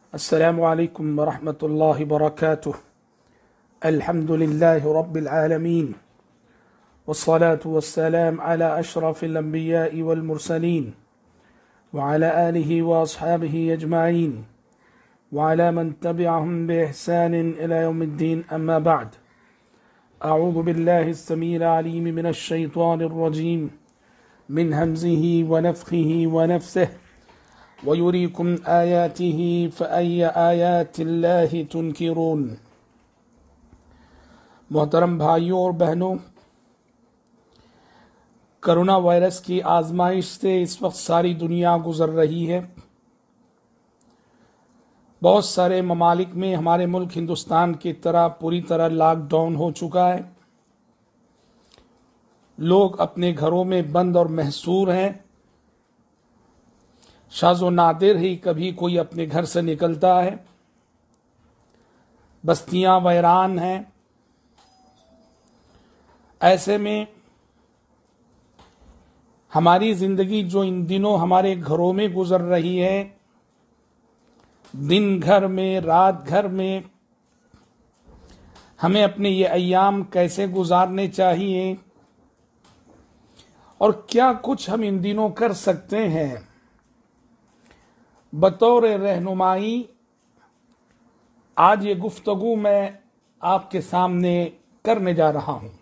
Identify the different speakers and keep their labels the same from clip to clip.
Speaker 1: السلام عليكم ورحمة الله وبركاته. الحمد لله رب العالمين، والصلاة والسلام على أشرف الأنبياء والمرسلين وعلى آله وأصحابه أجمعين وعلى من تبعهم بإحسان إلى يوم الدين. أما بعد، أعوذ بالله السميع العليم من الشيطان الرجيم من همزه ونفخه ونفسه وَيُرِيكُمْ آيَاتِهِ فَأَيَّ آيَاتِ اللَّهِ تُنْكِرُونَ۔ محترم بھائیوں اور بہنوں، کرونا وائرس کی آزمائش سے اس وقت ساری دنیا گزر رہی ہے۔ بہت سارے ممالک میں ہمارے ملک ہندوستان کی طرح پوری طرح لاک ڈاؤن ہو چکا ہے۔ لوگ اپنے گھروں میں بند اور محصور ہیں۔ شاذ و نادر ہی کبھی کوئی اپنے گھر سے نکلتا ہے۔ بستیاں ویران ہیں۔ ایسے میں ہماری زندگی جو ان دنوں ہمارے گھروں میں گزر رہی ہے، دن گھر میں رات گھر میں، ہمیں اپنے یہ ایام کیسے گزارنے چاہیے اور کیا کچھ ہم ان دنوں کر سکتے ہیں، بطور رہنمائی آج یہ گفتگو میں آپ کے سامنے کرنے جا رہا ہوں۔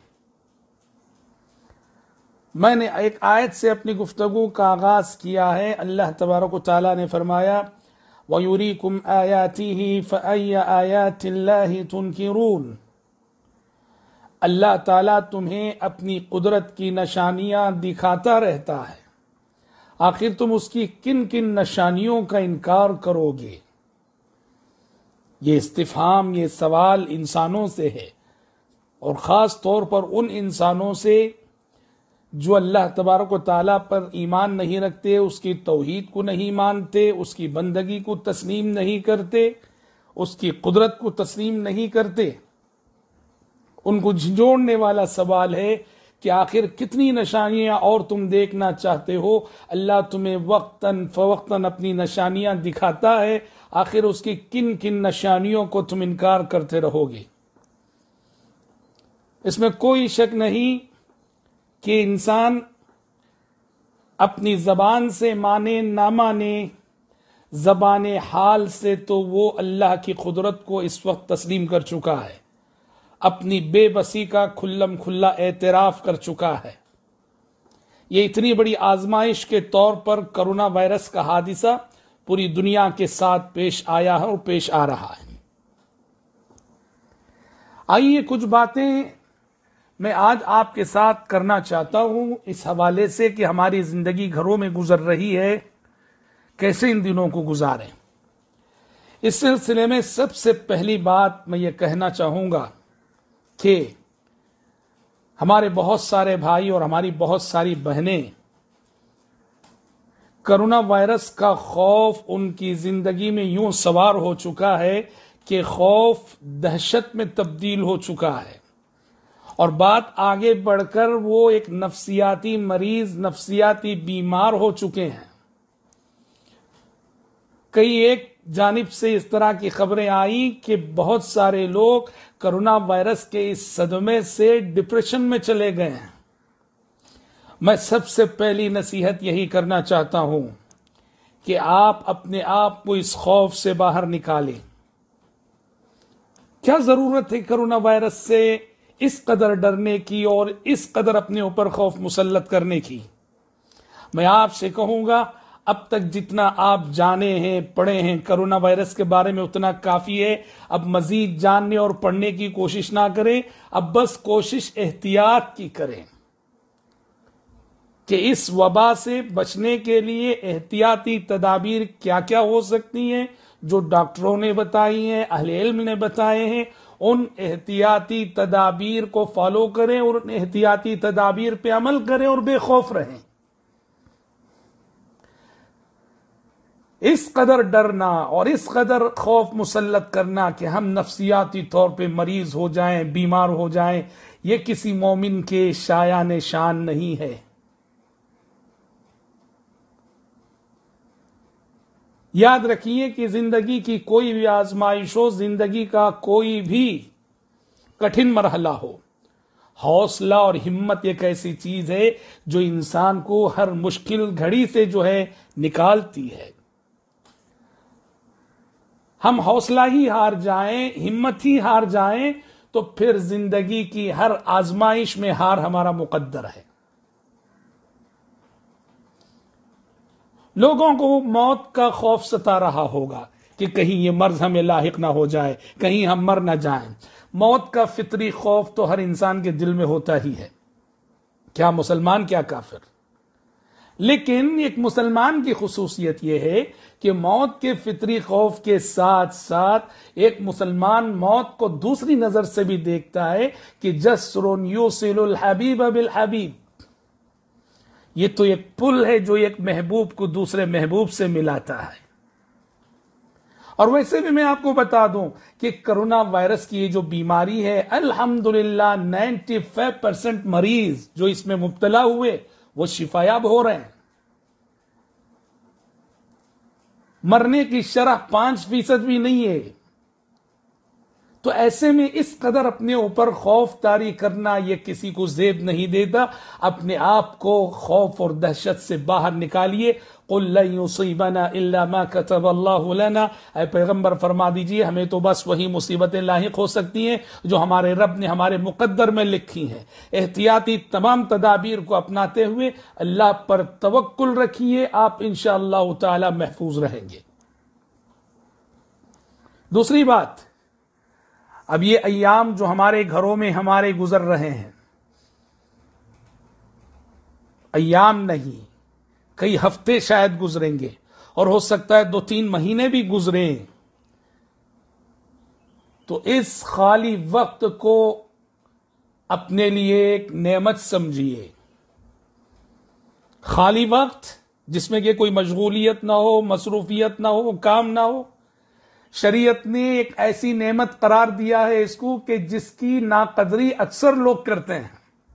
Speaker 1: میں نے ایک آیت سے اپنی گفتگو کا آغاز کیا ہے۔ اللہ تبارک و تعالیٰ نے فرمایا وَيُرِيكُمْ آيَاتِهِ فَأَيَّ آيَاتِ اللَّهِ تُنْكِرُونَ۔ اللہ تعالیٰ تمہیں اپنی قدرت کی نشانیاں دکھاتا رہتا ہے، آخر تم اس کی کن کن نشانیوں کا انکار کرو گے؟ یہ استفہام، یہ سوال انسانوں سے ہے، اور خاص طور پر ان انسانوں سے جو اللہ تبارک و تعالیٰ پر ایمان نہیں رکھتے، اس کی توحید کو نہیں مانتے، اس کی بندگی کو تسلیم نہیں کرتے، اس کی قدرت کو تسلیم نہیں کرتے۔ ان کو جھنجھوڑنے والا سوال ہے کہ آخر کتنی نشانیاں اور تم دیکھنا چاہتے ہو؟ اللہ تمہیں وقتاً فوقتاً اپنی نشانیاں دکھاتا ہے، آخر اس کی کن کن نشانیوں کو تم انکار کرتے رہو گے؟ اس میں کوئی شک نہیں کہ انسان اپنی زبان سے مانے نہ مانے، زبان حال سے تو وہ اللہ کی قدرت کو اس وقت تسلیم کر چکا ہے، اپنی بے بسی کا کھلم کھلا اعتراف کر چکا ہے۔ یہ اتنی بڑی آزمائش کے طور پر کرونا وائرس کا حادثہ پوری دنیا کے ساتھ پیش آیا ہے اور پیش آ رہا ہے۔ آئیے کچھ باتیں میں آج آپ کے ساتھ کرنا چاہتا ہوں اس حوالے سے کہ ہماری زندگی گھروں میں گزر رہی ہے، کیسے ان دنوں کو گزاریں۔ اس سلسلے میں سب سے پہلی بات میں یہ کہنا چاہوں گا کہ ہمارے بہت سارے بھائی اور ہماری بہت ساری بہنیں کرونا وائرس کا خوف ان کی زندگی میں یوں سوار ہو چکا ہے کہ خوف دہشت میں تبدیل ہو چکا ہے، اور بات آگے بڑھ کر وہ ایک نفسیاتی مریض، نفسیاتی بیمار ہو چکے ہیں۔ کئی ایک جانب سے اس طرح کی خبریں آئیں کہ بہت سارے لوگ کرونا وائرس کے اس صدمے سے ڈپریشن میں چلے گئے ہیں۔ میں سب سے پہلی نصیحت یہی کرنا چاہتا ہوں کہ آپ اپنے آپ کو اس خوف سے باہر نکالیں۔ کیا ضرورت ہے کرونا وائرس سے اس قدر ڈرنے کی اور اس قدر اپنے اوپر خوف مسلط کرنے کی؟ میں آپ سے کہوں گا، اب تک جتنا آپ جانے ہیں، پڑھے ہیں کرونا وائرس کے بارے میں، اتنا کافی ہے۔ اب مزید جاننے اور پڑھنے کی کوشش نہ کریں، اب بس کوشش احتیاط کی کریں کہ اس وبا سے بچنے کے لیے احتیاطی تدابیر کیا کیا ہو سکتی ہیں، جو ڈاکٹروں نے بتائی ہیں، اہل علم نے بتائے ہیں، ان احتیاطی تدابیر کو فالو کریں اور ان احتیاطی تدابیر پہ عمل کریں اور بے خوف رہیں۔ اس قدر ڈرنا اور اس قدر خوف مسلط کرنا کہ ہم نفسیاتی طور پہ مریض ہو جائیں، بیمار ہو جائیں، یہ کسی مومن کے شایان شان نہیں ہے۔ یاد رکھیے کہ زندگی کی کوئی بھی آزمائش ہو، زندگی کا کوئی بھی کٹھن مرحلہ ہو، حوصلہ اور ہمت ایک ایسی چیز ہے جو انسان کو ہر مشکل گھڑی سے جو ہے نکالتی ہے۔ ہم حوصلہ ہی ہار جائیں، ہمت ہی ہار جائیں، تو پھر زندگی کی ہر آزمائش میں ہار ہمارا مقدر ہے۔ لوگوں کو موت کا خوف ستا رہا ہوگا کہ کہیں یہ مرض ہمیں لاحق نہ ہو جائے، کہیں ہم مر نہ جائیں۔ موت کا فطری خوف تو ہر انسان کے دل میں ہوتا ہی ہے، کیا مسلمان کیا کافر۔ لیکن ایک مسلمان کی خصوصیت یہ ہے کہ موت کے فطری خوف کے ساتھ ساتھ ایک مسلمان موت کو دوسری نظر سے بھی دیکھتا ہے کہ جسر یوصل الحبیب بالحبیب، یہ تو ایک پل ہے جو ایک محبوب کو دوسرے محبوب سے ملاتا ہے۔ اور ویسے بھی میں آپ کو بتا دوں کہ کرونا وائرس کی یہ جو بیماری ہے، الحمدللہ 95% مریض جو اس میں مبتلا ہوئے وہ شفایاب ہو رہے ہیں۔ مرنے کی شرح 5% بھی نہیں ہے۔ تو ایسے میں اس قدر اپنے اوپر خوف طاری کرنا یہ کسی کو زیب نہیں دیتا۔ اپنے آپ کو خوف اور دہشت سے باہر نکالیے۔ قل لن یصیبنا الا ما كتب اللہ لنا، اے پیغمبر فرما دیجئے ہمیں تو بس وہی مصیبتیں لاحق ہو سکتی ہیں جو ہمارے رب نے ہمارے مقدر میں لکھی ہیں۔ احتیاطی تمام تدابیر کو اپناتے ہوئے اللہ پر توکل رکھیے، آپ انشاءاللہ تعالی محفوظ رہیں گے۔ دوسری بات، اب یہ ایام جو ہمارے گھروں میں ہمارے گزر رہے ہیں، ایام نہیں کئی ہفتے شاید گزریں گے، اور ہو سکتا ہے 2-3 مہینے بھی گزریں، تو اس خالی وقت کو اپنے لیے ایک نعمت سمجھیے۔ خالی وقت جس میں کہ کوئی مشغولیت نہ ہو، مصروفیت نہ ہو، کام نہ ہو، شریعت نے ایک ایسی نعمت قرار دیا ہے اس کو کہ جس کی ناقدری اکثر لوگ کرتے ہیں۔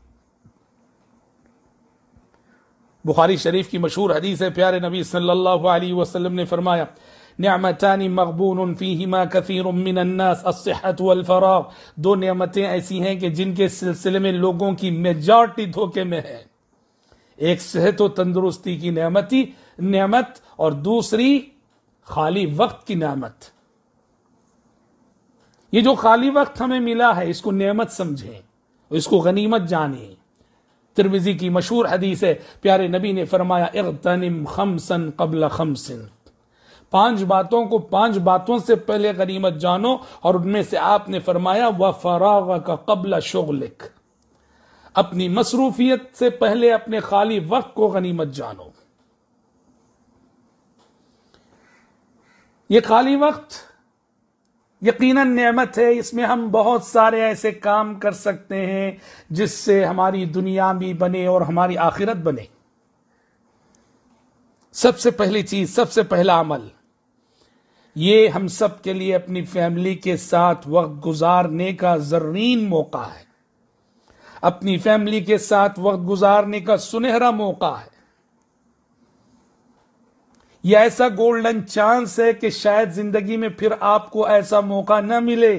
Speaker 1: بخاری شریف کی مشہور حدیث ہے، پیارے نبی صلی اللہ علیہ وسلم نے فرمایا، نعمتان مغبون فیہما کثیر من الناس الصحت والفراغ، 2 نعمتیں ایسی ہیں کہ جن کے سلسلے میں لوگوں کی میجارٹی دھوکے میں ہے۔ ایک صحت و تندرستی کی نعمت، اور دوسری خالی وقت کی نعمت۔ یہ جو خالی وقت ہمیں ملا ہے اس کو نعمت سمجھیں، اس کو غنیمت جانیں۔ ترمذی کی مشہور حدیث ہے، پیارے نبی نے فرمایا، اغتنم خمسا قبل خمس، 5 باتوں کو 5 باتوں سے پہلے غنیمت جانو، اور ان میں سے آپ نے فرمایا وفراغک قبل شغلک، اپنی مصروفیت سے پہلے اپنے خالی وقت کو غنیمت جانو۔ یہ خالی وقت یقیناً نعمت ہے، اس میں ہم بہت سارے ایسے کام کر سکتے ہیں جس سے ہماری دنیا بھی بنے اور ہماری آخرت بنے۔ سب سے پہلی چیز، سب سے پہلا عمل، یہ ہم سب کے لیے اپنی فیملی کے ساتھ وقت گزارنے کا زرین موقع ہے، اپنی فیملی کے ساتھ وقت گزارنے کا سنہرا موقع ہے۔ یہ ایسا گولڈن چانس ہے کہ شاید زندگی میں پھر آپ کو ایسا موقع نہ ملے۔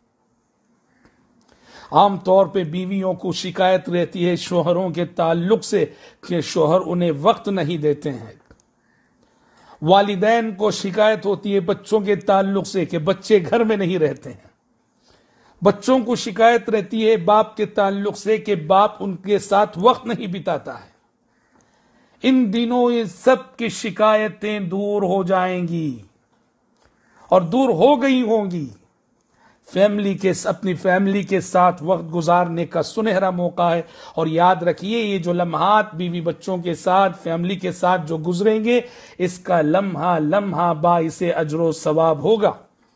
Speaker 1: عام طور پہ بیویوں کو شکایت رہتی ہے شوہروں کے تعلق سے کہ شوہر انہیں وقت نہیں دیتے ہیں، والدین کو شکایت ہوتی ہے بچوں کے تعلق سے کہ بچے گھر میں نہیں رہتے ہیں، بچوں کو شکایت رہتی ہے باپ کے تعلق سے کہ باپ ان کے ساتھ وقت نہیں بتاتا ہے۔ ان دنوں یہ سب کی شکایتیں دور ہو جائیں گی، اور دور ہو گئی ہوں گی۔ اپنی فیملی کے ساتھ وقت گزارنے کا سنہرا موقع ہے، اور یاد رکھیے یہ جو لمحات بیوی بچوں کے ساتھ، فیملی کے ساتھ جو گزریں گے، اس کا لمحہ لمحہ باعث اجر و ثواب ہوگا۔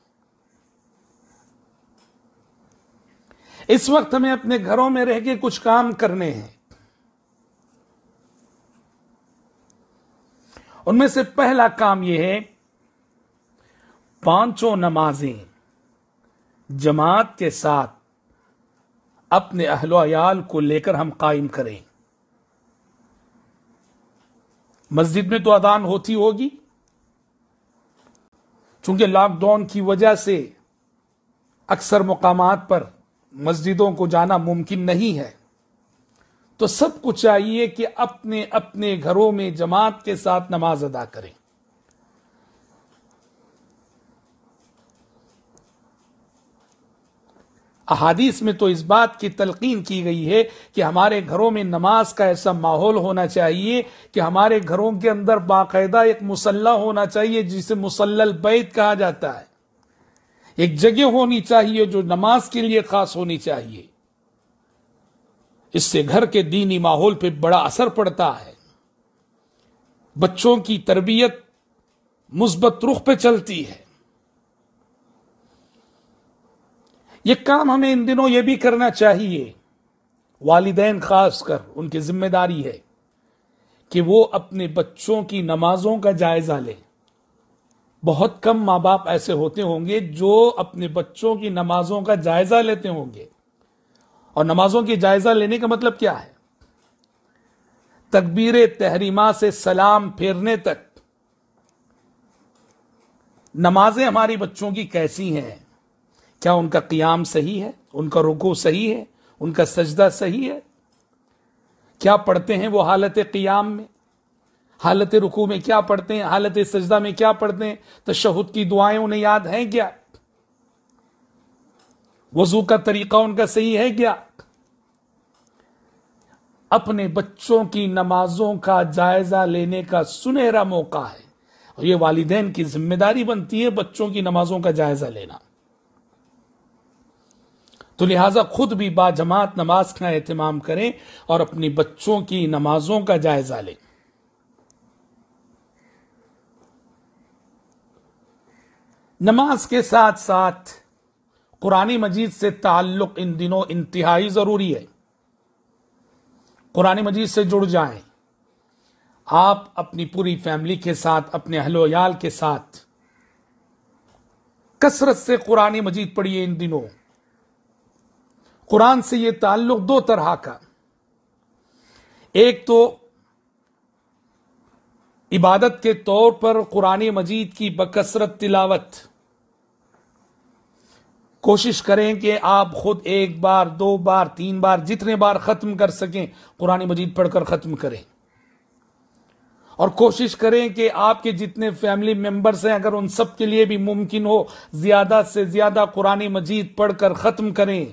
Speaker 1: اس وقت ہمیں اپنے گھروں میں رہ کے کچھ کام کرنے ہیں۔ ان میں سے پہلا کام یہ ہے، 5 نمازیں جماعت کے ساتھ اپنے اہل و عیال کو لے کر ہم قائم کریں۔ مسجد میں تو اذان ہوتی ہوگی، چونکہ لاک ڈاؤن کی وجہ سے اکثر مقامات پر مسجدوں کو جانا ممکن نہیں ہے، تو سب کو چاہیے کہ اپنے اپنے گھروں میں جماعت کے ساتھ نماز ادا کریں۔ احادیث میں تو اس بات کی تلقین کی گئی ہے کہ ہمارے گھروں میں نماز کا ایسا ماحول ہونا چاہیے کہ ہمارے گھروں کے اندر باقاعدہ ایک مصلی ہونا چاہیے، جسے مصلی البیت کہا جاتا ہے۔ ایک جگہ ہونی چاہیے جو نماز کے لیے خاص ہونی چاہیے۔ اس سے گھر کے دینی ماحول پہ بڑا اثر پڑتا ہے، بچوں کی تربیت مثبت رخ پہ چلتی ہے۔ یہ کام ہمیں ان دنوں یہ بھی کرنا چاہیے، والدین خاص کر ان کی ذمہ داری ہے کہ وہ اپنے بچوں کی نمازوں کا جائزہ لیں۔ بہت کم ماں باپ ایسے ہوتے ہوں گے جو اپنے بچوں کی نمازوں کا جائزہ لیتے ہوں گے۔ اور نمازوں کی جائزہ لینے کا مطلب کیا ہے؟ تکبیر تحریمہ سے سلام پھیرنے تک نمازیں ہماری بچوں کی کیسی ہیں؟ کیا ان کا قیام صحیح ہے؟ ان کا رکوع صحیح ہے؟ ان کا سجدہ صحیح ہے؟ کیا پڑھتے ہیں وہ حالت قیام میں؟ حالت رکوع میں کیا پڑھتے ہیں؟ حالت سجدہ میں کیا پڑھتے ہیں؟ تشہد کی دعائیں انہیں یاد ہیں کیا؟ وضو کا طریقہ ان کا صحیح ہے کیا؟ اپنے بچوں کی نمازوں کا جائزہ لینے کا سنہرا موقع ہے، اور یہ والدین کی ذمہ داری بنتی ہے بچوں کی نمازوں کا جائزہ لینا۔ تو لہٰذا خود بھی باجماعت نماز کا اہتمام کریں اور اپنی بچوں کی نمازوں کا جائزہ لیں۔ نماز کے ساتھ ساتھ قرآن مجید سے تعلق ان دنوں انتہائی ضروری ہے۔ قرآن مجید سے جڑ جائیں۔ آپ اپنی پوری فیملی کے ساتھ، اپنے اہل و عیال کے ساتھ کثرت سے قرآن مجید پڑھیے ان دنوں۔ قرآن سے یہ تعلق دو طرح کا، ایک تو عبادت کے طور پر قرآن مجید کی بکثرت تلاوت، کوشش کریں کہ آپ خود ایک بار، دو بار، تین بار، جتنے بار ختم کر سکیں قرآن مجید پڑھ کر ختم کریں، اور کوشش کریں کہ آپ کے جتنے فیملی ممبرز ہیں اگر ان سب کے لیے بھی ممکن ہو زیادہ سے زیادہ قرآن مجید پڑھ کر ختم کریں۔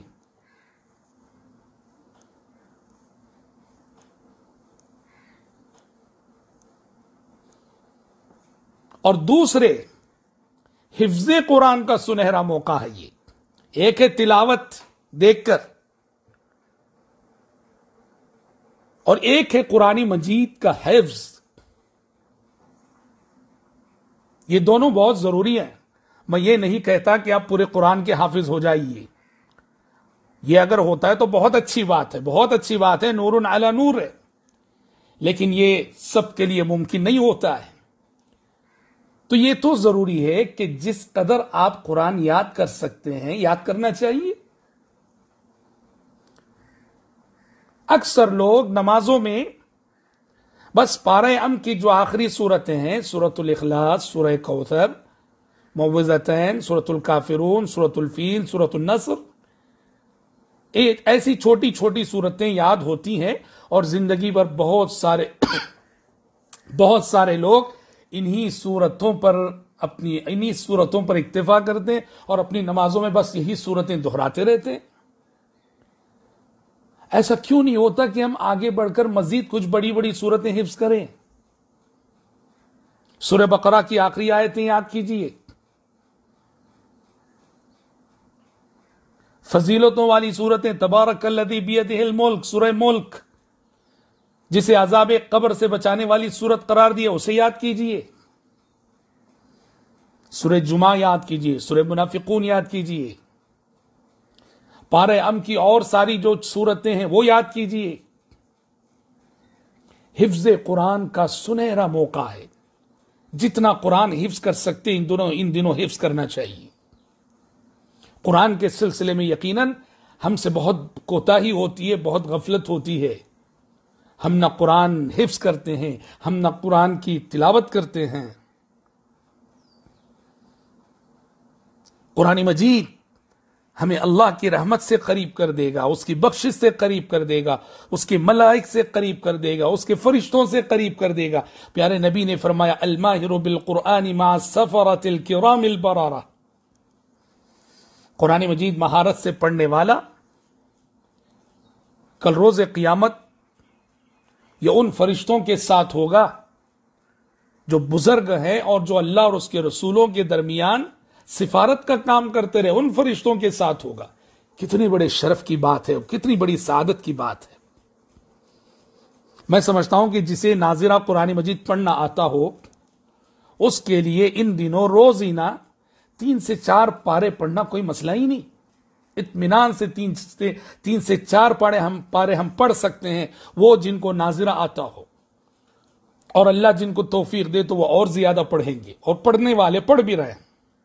Speaker 1: اور دوسرے، حفظ قرآن کا سنہرا موقع ہے یہ۔ ایک ہے تلاوت دیکھ کر، اور ایک ہے قرآن مجید کا حفظ۔ یہ دونوں بہت ضروری ہیں۔ میں یہ نہیں کہتا کہ آپ پورے قرآن کے حافظ ہو جائیے، یہ اگر ہوتا ہے تو بہت اچھی بات ہے، بہت اچھی بات ہے، نور علی نور ہے، لیکن یہ سب کے لیے ممکن نہیں ہوتا ہے۔ تو یہ تو ضروری ہے کہ جس قدر آپ قرآن یاد کر سکتے ہیں یاد کرنا چاہیے۔ اکثر لوگ نمازوں میں بس پارہ ام کی جو آخری صورتیں ہیں، سورۃ الاخلاص، سورہ کوثر، معوذتین، سورۃ الکافرون، سورۃ الفیل، سورۃ النصر، ایک ایسی چھوٹی چھوٹی صورتیں یاد ہوتی ہیں، اور زندگی بھر بہت سارے لوگ انہی صورتوں پر اکتفا کرتے ہیں اور اپنی نمازوں میں بس یہی صورتیں دہراتے رہتے ہیں۔ ایسا کیوں نہیں ہوتا کہ ہم آگے بڑھ کر مزید کچھ بڑی بڑی صورتیں حفظ کریں؟ سورہ بقرہ کی آخری آیتیں یاد کیجئے، فضیلتوں والی صورتیں، تبارک الذی بیدہ الملک، سورہ ملک، جسے عذاب قبر سے بچانے والی صورت قرار دیا، اسے یاد کیجئے۔ سورہ جمعہ یاد کیجئے، سورہ منافقون یاد کیجئے، پارہ ام کی اور ساری جو صورتیں ہیں وہ یاد کیجئے۔ حفظ قرآن کا سنہرا موقع ہے، جتنا قرآن حفظ کر سکتے ان دنوں حفظ کرنا چاہیے۔ قرآن کے سلسلے میں یقیناً ہم سے بہت کوتاہی ہوتی ہے، بہت غفلت ہوتی ہے۔ ہم نہ قرآن حفظ کرتے ہیں، ہم نہ قرآن کی تلاوت کرتے ہیں۔ قرآن مجید ہمیں اللہ کی رحمت سے قریب کر دے گا، اس کی بخشش سے قریب کر دے گا، اس کے ملائک سے قریب کر دے گا، اس کے فرشتوں سے قریب کر دے گا۔ پیارے نبی نے فرمایا الماہر بالقرآن مع السفرۃ الکرام البررہ، قرآن مجید مہارت سے پڑھنے والا کل روز قیامت یہ ان فرشتوں کے ساتھ ہوگا جو بزرگ ہیں اور جو اللہ اور اس کے رسولوں کے درمیان سفارت کا کام کرتے رہے، ان فرشتوں کے ساتھ ہوگا۔ کتنی بڑے شرف کی بات ہے، کتنی بڑی سعادت کی بات ہے۔ میں سمجھتا ہوں کہ جسے ناظرہ قرآن مجید پڑھنا آتا ہو اس کے لیے ان دنوں روزینہ 3 سے 4 پارے پڑھنا کوئی مسئلہ ہی نہیں۔ اطمینان سے 3 سے 4 پارے ہم پڑھ سکتے ہیں، وہ جن کو ناظرہ آتا ہو، اور اللہ جن کو توفیق دے تو وہ اور زیادہ پڑھیں گے، اور پڑھنے والے پڑھ بھی رہے ہیں۔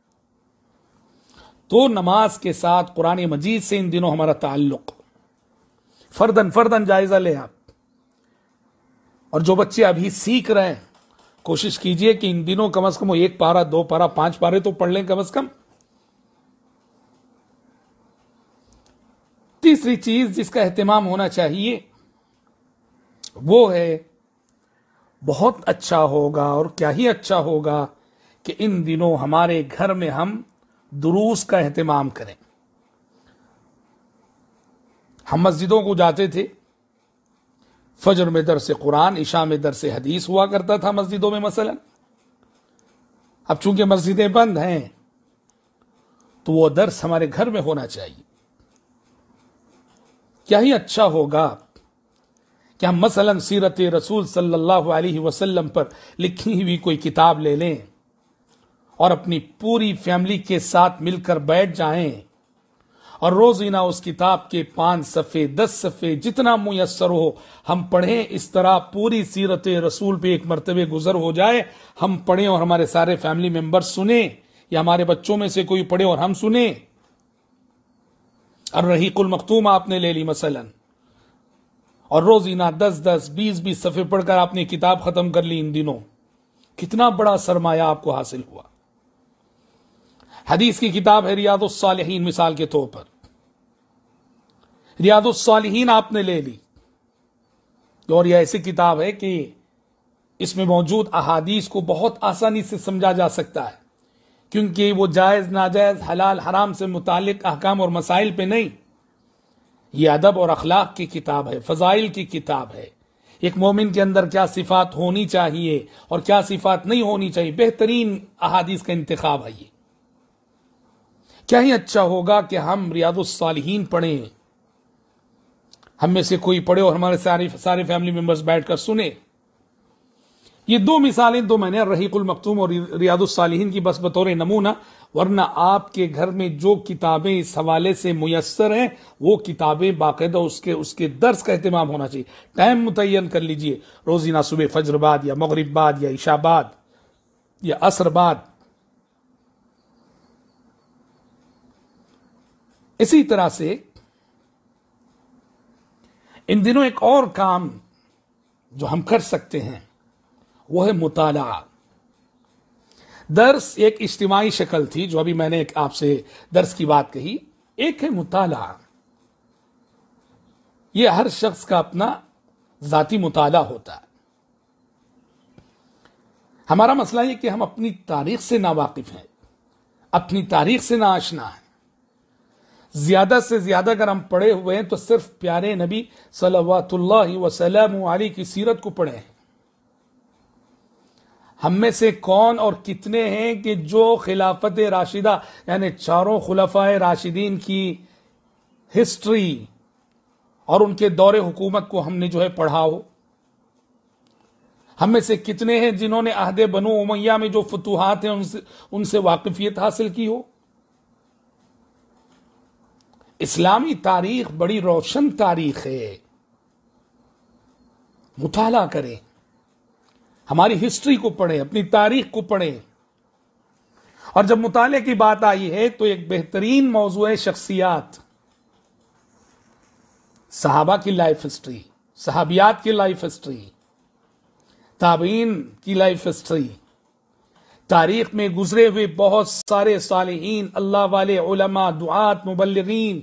Speaker 1: تو نماز کے ساتھ قرآن مجید سے ان دنوں ہمارا تعلق، فردن جائزہ لیں آپ۔ اور جو بچے ابھی سیکھ رہے ہیں کوشش کیجئے کہ ان دنوں کم از کم 1 پارہ 2 پارہ 5 پارے تو پڑھ لیں کم از کم۔ تیسری چیز جس کا اہتمام ہونا چاہیے وہ ہے، بہت اچھا ہوگا اور کیا ہی اچھا ہوگا کہ ان دنوں ہمارے گھر میں ہم دروس کا اہتمام کریں۔ ہم مسجدوں کو جاتے تھے، فجر میں درس قرآن، عشاء میں درس حدیث ہوا کرتا تھا مسجدوں میں مثلا۔ اب چونکہ مسجدیں بند ہیں تو وہ درس ہمارے گھر میں ہونا چاہیے۔ کیا ہی اچھا ہوگا کہ ہم مثلا سیرت رسول صلی اللہ علیہ وسلم پر لکھی ہوئی کوئی کتاب لے لیں اور اپنی پوری فیملی کے ساتھ مل کر بیٹھ جائیں اور روزینہ اس کتاب کے 5 صفحے 10 صفحے جتنا میسر ہو ہم پڑھیں۔ اس طرح پوری سیرت رسول پہ ایک مرتبہ گزر ہو جائے، ہم پڑھیں اور ہمارے سارے فیملی ممبر سنیں، یا ہمارے بچوں میں سے کوئی پڑھے اور ہم سنیں۔ الرحیق المختوم آپ نے لے لی مثلا، اور روزینہ 10 20 صفحے پڑھ کر آپ نے کتاب ختم کر لی، ان دنوں کتنا بڑا سرمایہ آپ کو حاصل ہوا۔ حدیث کی کتاب ہے ریاض الصالحین، مثال کے طور پر ریاض الصالحین آپ نے لے لی، اور یہ ایسی کتاب ہے کہ اس میں موجود احادیث کو بہت آسانی سے سمجھا جا سکتا ہے، کیونکہ وہ جائز ناجائز حلال حرام سے متعلق احکام اور مسائل پہ نہیں، یہ ادب اور اخلاق کی کتاب ہے، فضائل کی کتاب ہے۔ ایک مومن کے اندر کیا صفات ہونی چاہیے اور کیا صفات نہیں ہونی چاہیے، بہترین احادیث کا انتخاب ہے یہ۔ کیا ہی اچھا ہوگا کہ ہم ریاض الصالحین پڑھیں، ہم میں سے کوئی پڑھے اور ہمارے سارے فیملی ممبرز بیٹھ کر سنیں۔ یہ 2 مثالیں تو میں نے الرحیق المختوم اور ریاض الصالحین کی بس بطور نمونہ، ورنہ آپ کے گھر میں جو کتابیں اس حوالے سے میسر ہیں وہ کتابیں باقاعدہ اس کے درس کا اہتمام ہونا چاہیے۔ ٹائم متعین کر لیجئے، روزینہ صبح فجر بعد یا مغرب بعد یا عشاء بعد یا عصر بعد۔ اسی طرح سے ان دنوں ایک اور کام جو ہم کر سکتے ہیں وہ ہے مطالعہ۔ درس ایک اجتماعی شکل تھی جو ابھی میں نے آپ سے درس کی بات کہی، ایک ہے مطالعہ۔ یہ ہر شخص کا اپنا ذاتی مطالعہ ہوتا ہے۔ ہمارا مسئلہ یہ کہ ہم اپنی تاریخ سے ناواقف ہیں، اپنی تاریخ سے ناآشنا ہیں۔ زیادہ سے زیادہ اگر ہم پڑھے ہوئے ہیں تو صرف پیارے نبی صلوات اللہ وسلم علیہ کی سیرت کو پڑھے ہیں۔ ہم میں سے کون اور کتنے ہیں کہ جو خلافت راشدہ یعنی 4 خلفائے راشدین کی ہسٹری اور ان کے دور حکومت کو ہم نے جو ہے پڑھا ہو؟ ہم میں سے کتنے ہیں جنہوں نے عہد بنو امیہ میں جو فتوحات ہیں ان سے واقفیت حاصل کی ہو؟ اسلامی تاریخ بڑی روشن تاریخ ہے، مطالعہ کریں، ہماری ہسٹری کو پڑھیں، اپنی تاریخ کو پڑھیں۔ اور جب مطالعے کی بات آئی ہے تو ایک بہترین موضوع ہے شخصیات، صحابہ کی لائف ہسٹری، صحابیات کی لائف ہسٹری، تابعین کی لائف ہسٹری، تاریخ میں گزرے ہوئے بہت سارے صالحین، اللہ والے، علماء، دعات، مبلغین،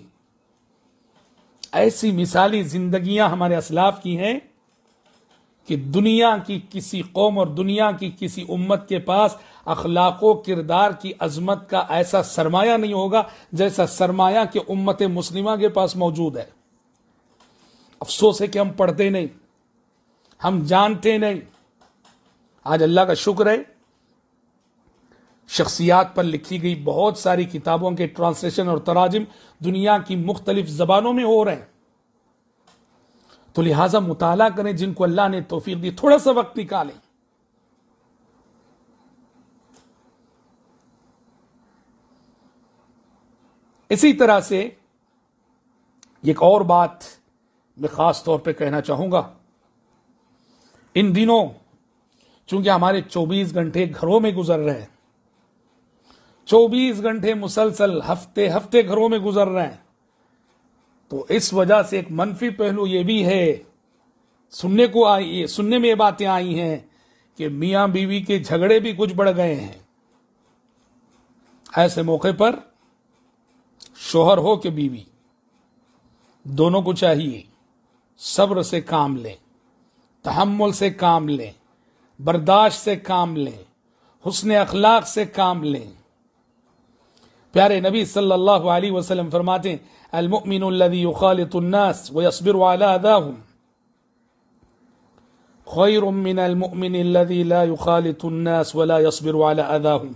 Speaker 1: ایسی مثالی زندگیاں ہمارے اسلاف کی ہیں کہ دنیا کی کسی قوم اور دنیا کی کسی امت کے پاس اخلاق و کردار کی عظمت کا ایسا سرمایہ نہیں ہوگا جیسا سرمایہ کہ امت مسلمہ کے پاس موجود ہے۔ افسوس ہے کہ ہم پڑھتے نہیں، ہم جانتے نہیں۔ آج اللہ کا شکر ہے، شخصیات پر لکھی گئی بہت ساری کتابوں کے ٹرانسلیشن اور تراجم دنیا کی مختلف زبانوں میں ہو رہے ہیں، تو لہٰذا مطالعہ کریں، جن کو اللہ نے توفیق دی، تھوڑا سا وقت نکالیں۔ اسی طرح سے ایک اور بات میں خاص طور پہ کہنا چاہوں گا، ان دنوں چونکہ ہمارے 24 گھنٹے گھروں میں گزر رہے ہیں، 24 گھنٹے مسلسل ہفتے ہفتے گھروں میں گزر رہے ہیں، تو اس وجہ سے ایک منفی پہلو یہ بھی ہے، سننے میں یہ باتیں آئی ہیں کہ میاں بیوی کے جھگڑے بھی کچھ بڑھ گئے ہیں۔ ایسے موقع پر شوہر ہو کہ بیوی، دونوں کو چاہیے صبر سے کام لیں، تحمل سے کام لیں، برداشت سے کام لیں، حسن اخلاق سے کام لیں۔ پیارے نبی صلی اللہ علیہ وسلم فرماتے ہیں، المؤمن الذي يخالط الناس ويصبر على اذاهم خير من المؤمن الذي لا يخالط الناس ولا يصبر على اذاهم۔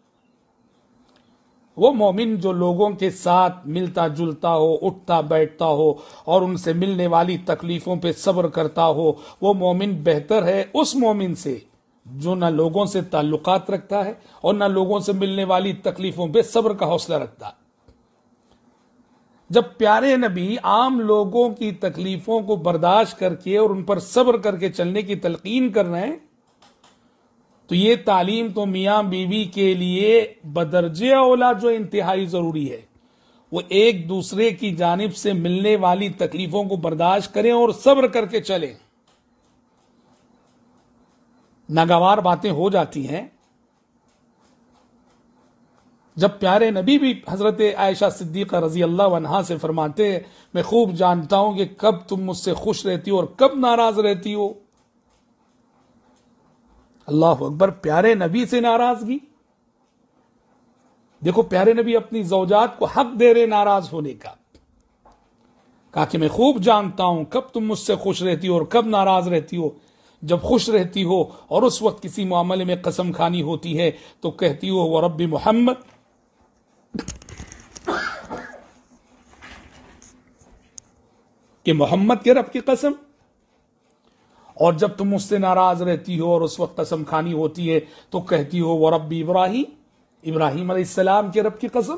Speaker 1: وہ مومن جو لوگوں کے ساتھ ملتا جلتا ہو، اٹھتا بیٹھتا ہو اور ان سے ملنے والی تکلیفوں پہ صبر کرتا ہو، وہ مومن بہتر ہے اس مومن سے جو نہ لوگوں سے تعلقات رکھتا ہے اور نہ لوگوں سے ملنے والی تکلیفوں پہ صبر کا حوصلہ رکھتا ہے۔ جب پیارے نبی عام لوگوں کی تکلیفوں کو برداشت کر کے اور ان پر صبر کر کے چلنے کی تلقین کر رہے ہیں، تو یہ تعلیم تو میاں بیوی کے لیے بدرجہ اولا جو انتہائی ضروری ہے، وہ ایک دوسرے کی جانب سے ملنے والی تکلیفوں کو برداشت کریں اور صبر کر کے چلیں۔ ناگوار باتیں ہو جاتی ہیں، جب پیارے نبی بھی حضرت عائشہ صدیقہ رضی اللہ عنہا سے فرماتے ہیں، میں خوب جانتا ہوں کہ کب تم مجھ سے خوش رہتی ہو اور کب ناراض رہتی ہو۔ اللہ اکبر، پیارے نبی سے ناراضگی! دیکھو پیارے نبی اپنی زوجات کو حق دے رہے ناراض ہونے کا، کہا کہ میں خوب جانتا ہوں کب تم مجھ سے خوش رہتی ہو اور کب ناراض رہتی ہو۔ جب خوش رہتی ہو اور اس وقت کسی معاملے میں قسم کھانی ہوتی ہے تو کہتی ہو ورب محمد، کہ محمد کے رب کی قسم، اور جب تم مجھ سے ناراض رہتی ہو اور اس وقت قسم کھانی ہوتی ہے تو کہتی ہو ورب ابراہیم، ابراہیم علیہ السلام کے رب کی قسم۔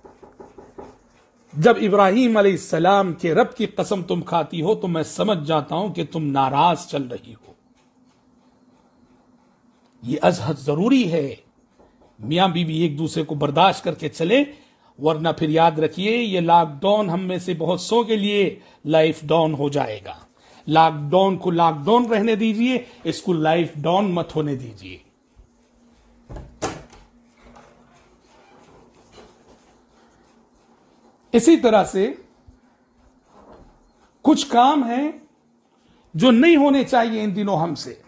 Speaker 1: جب ابراہیم علیہ السلام کے رب کی قسم تم کھاتی ہو تو میں سمجھ جاتا ہوں کہ تم ناراض چل رہی ہو۔ یہ ازحد ضروری ہے، میاں بیوی ایک دوسرے کو برداشت کر کے چلیں، ورنہ پھر یاد رکھیے یہ لاک ڈاؤن ہم میں سے بہت سو کے لیے لائف ڈاؤن ہو جائے گا۔ لاک ڈاؤن کو لاک ڈاؤن رہنے دیجئے، اس کو لائف ڈاؤن مت ہونے دیجئے۔ اسی طرح سے کچھ کام ہیں جو نہیں ہونے چاہیے ان دنوں ہم سے،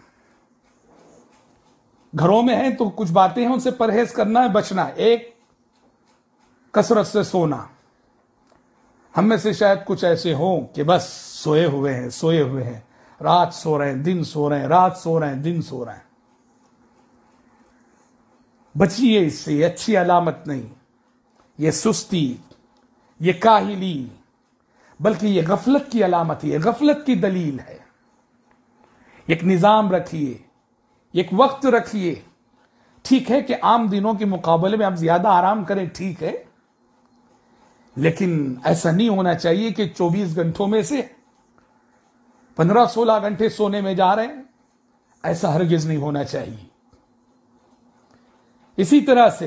Speaker 1: گھروں میں ہیں تو کچھ باتیں ہیں ان سے پرہیز کرنا ہے، بچنا ہے۔ ایک، کثرت سے سونا۔ ہم میں سے شاید کچھ ایسے ہوں کہ بس سوئے ہوئے ہیں، رات سو رہے ہیں، دن سو رہے ہیں، رات سو رہے ہیں، دن سو رہے ہیں۔ بچیے اس سے، یہ اچھی علامت نہیں، یہ سستی، یہ کاہلی، بلکہ یہ غفلت کی علامت ہے، یہ غفلت کی دلیل ہے۔ ایک نظام رکھیے، ایک وقت رکھیے۔ ٹھیک ہے کہ عام دنوں کے مقابلے میں آپ زیادہ آرام کریں، ٹھیک ہے، لیکن ایسا نہیں ہونا چاہیے کہ 24 گھنٹوں میں سے 15-16 گھنٹے سونے میں جا رہے ہیں، ایسا ہرگز نہیں ہونا چاہیے۔ اسی طرح سے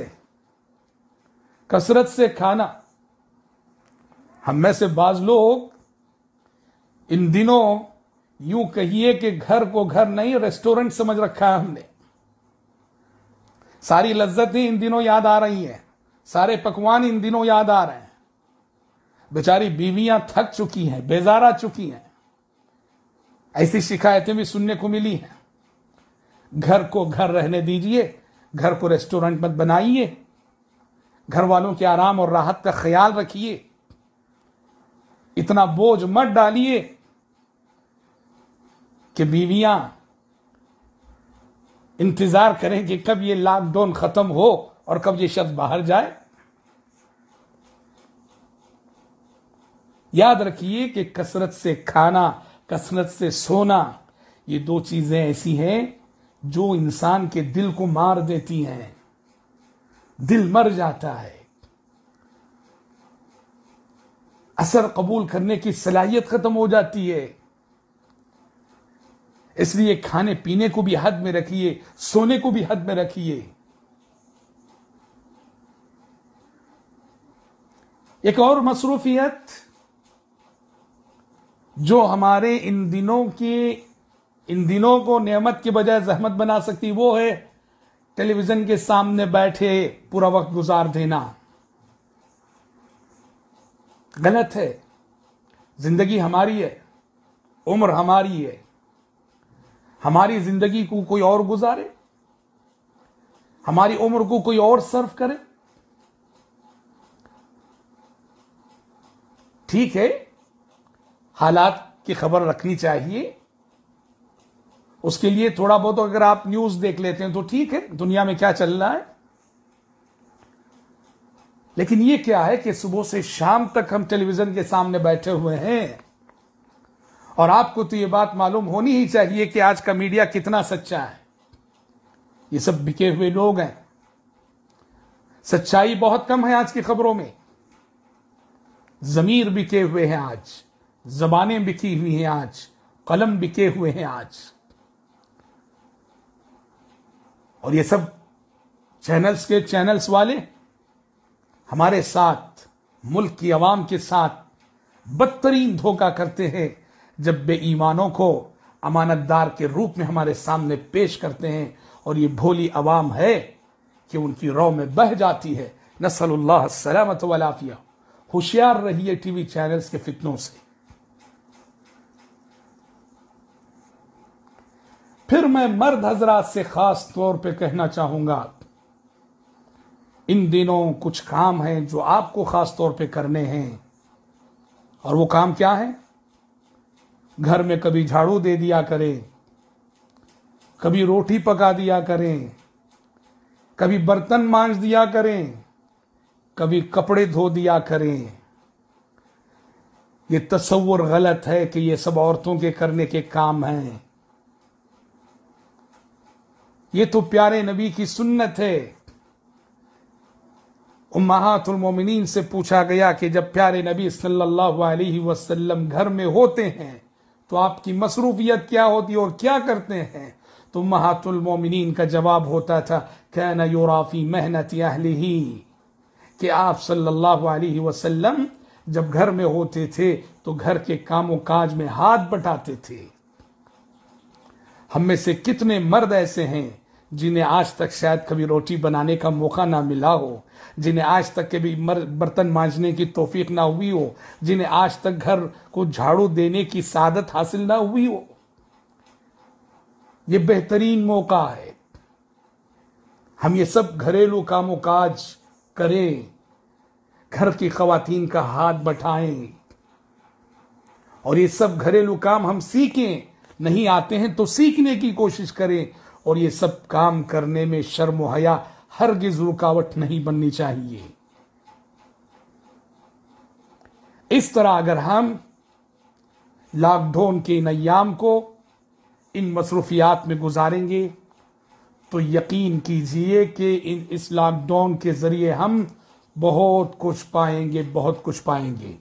Speaker 1: کثرت سے کھانا۔ ہم میں سے بعض لوگ ان دنوں یوں کہیے کہ گھر کو گھر نہیں ریسٹورنٹ سمجھ رکھا ہے ہم نے۔ ساری لذتیں ان دنوں یاد آ رہی ہیں، سارے پکوان ان دنوں یاد آ رہے ہیں. بیچاری بیویاں تھک چکی ہیں، بیزار آ چکی ہیں. ایسی شکایتیں بھی سننے کو ملی ہیں. گھر کو گھر رہنے دیجئے، گھر کو ریسٹورنٹ مت بنائیے، گھر والوں کے آرام اور راحت کا خیال رکھیے. اتنا بوجھ مت ڈالیے کہ بیویاں انتظار کریں کہ کب یہ لاک ڈاؤن ختم ہو اور کب یہ شخص باہر جائے. یاد رکھیے کہ کثرت سے کھانا، کثرت سے سونا، یہ دو چیزیں ایسی ہیں جو انسان کے دل کو مار دیتی ہیں. دل مر جاتا ہے، اثر قبول کرنے کی صلاحیت ختم ہو جاتی ہے. اس لیے کھانے پینے کو بھی حد میں رکھیے، سونے کو بھی حد میں رکھیے. ایک اور مصروفیت جو ہمارے ان دنوں کو نعمت کے بجائے زحمت بنا سکتی، وہ ہے ٹیلی ویژن کے سامنے بیٹھے پورا وقت گزار دینا. غلط ہے. زندگی ہماری ہے، عمر ہماری ہے. ہماری زندگی کو کوئی اور گزارے، ہماری عمر کو کوئی اور صرف کرے. ٹھیک ہے، حالات کی خبر رکھنی چاہیے. اس کے لیے تھوڑا بہت اگر آپ نیوز دیکھ لیتے ہیں تو ٹھیک ہے، دنیا میں کیا چل رہا ہے. لیکن یہ کیا ہے کہ صبح سے شام تک ہم ٹیلی ویژن کے سامنے بیٹھے ہوئے ہیں. اور آپ کو تو یہ بات معلوم ہونی ہی چاہیے کہ آج کا میڈیا کتنا سچا ہے. یہ سب بکے ہوئے لوگ ہیں. سچائی بہت کم ہے آج کی خبروں میں. ضمیر بکے ہوئے ہیں آج، زبانیں بکی ہوئی ہیں آج، قلم بکے ہوئے ہیں آج. اور یہ سب چینلز والے ہمارے ساتھ، ملک کی عوام کے ساتھ بدترین دھوکہ کرتے ہیں جب بے ایمانوں کو امانت دار کے روپ میں ہمارے سامنے پیش کرتے ہیں. اور یہ بھولی عوام ہے کہ ان کی رو میں بہہ جاتی ہے. نسأل اللہ السلامۃ والعافیہ. ہوشیار رہیے ٹی وی چینلز کے فتنوں سے. پھر میں مرد حضرات سے خاص طور پہ کہنا چاہوں گا، ان دنوں کچھ کام ہیں جو آپ کو خاص طور پہ کرنے ہیں. اور وہ کام کیا ہے؟ گھر میں کبھی جھاڑو دے دیا کریں، کبھی روٹی پکا دیا کریں، کبھی برتن مانج دیا کریں، کبھی کپڑے دھو دیا کریں. یہ تصور غلط ہے کہ یہ سب عورتوں کے کرنے کے کام ہیں. یہ تو پیارے نبی کی سنت ہے. امہات المومنین سے پوچھا گیا کہ جب پیارے نبی صلی اللہ علیہ وسلم گھر میں ہوتے ہیں تو آپ کی مصروفیت کیا ہوتی اور کیا کرتے ہیں؟ تو امہات المومنین کا جواب ہوتا تھا کان یرا فی محنت اہلہ، کہ آپ صلی اللہ علیہ وسلم جب گھر میں ہوتے تھے تو گھر کے کام و کاج میں ہاتھ بٹاتے تھے. ہم میں سے کتنے مرد ایسے ہیں جنہیں آج تک شاید کبھی روٹی بنانے کا موقع نہ ملا ہو، جنہیں آج تک کبھی برتن مانجنے کی توفیق نہ ہوئی ہو، جنہیں آج تک گھر کو جھاڑو دینے کی سعادت حاصل نہ ہوئی ہو. یہ بہترین موقع ہے. ہم یہ سب گھریلو کام و کاج کریں، گھر کی خواتین کا ہاتھ بٹائیں، اور یہ سب گھریلو کام ہم سیکھیں. نہیں آتے ہیں تو سیکھنے کی کوشش کریں. اور یہ سب کام کرنے میں شرم و حیا ہرگز رکاوٹ نہیں بننی چاہیے. اس طرح اگر ہم لاک ڈاؤن کے ان ایام کو ان مصروفیات میں گزاریں گے تو یقین کیجئے کہ اس لاک ڈاؤن کے ذریعے ہم بہت کچھ پائیں گے، بہت کچھ پائیں گے.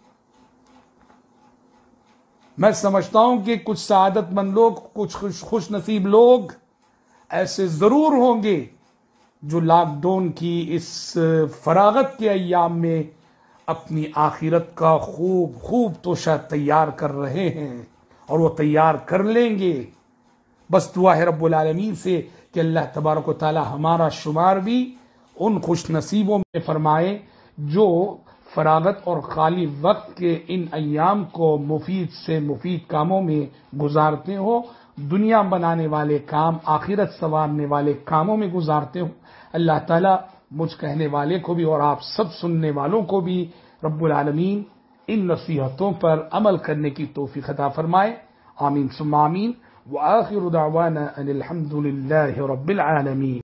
Speaker 1: میں سمجھتا ہوں کہ کچھ سعادت مند لوگ، کچھ خوش نصیب لوگ ایسے ضرور ہوں گے جو لاک ڈاؤن کی اس فراغت کے ایام میں اپنی آخرت کا خوب توشہ تیار کر رہے ہیں، اور وہ تیار کر لیں گے. بس دعا ہے رب العالمین سے کہ کہ اللہ تبارک و تعالی ہمارا شمار بھی ان خوش نصیبوں میں فرمائے جو فراغت اور خالی وقت کے ان ایام کو مفید سے مفید کاموں میں گزارتے ہو، دنیا بنانے والے کام، آخرت سنوارنے والے کاموں میں گزارتے ہو۔ اللہ تعالیٰ مجھ کہنے والے کو بھی اور آپ سب سننے والوں کو بھی رب العالمین ان نصیحتوں پر عمل کرنے کی توفیق عطا فرمائے، آمین ثم آمین، وآخر دعوانا ان الحمد للہ رب العالمین۔